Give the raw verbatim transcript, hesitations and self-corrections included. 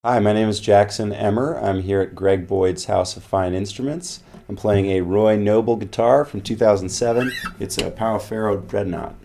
Hi, my name is Jackson Emmer. I'm here at Greg Boyd's House of Fine Instruments. I'm playing a Roy Noble guitar from two thousand seven. It's a Pau Ferro Dreadnaught.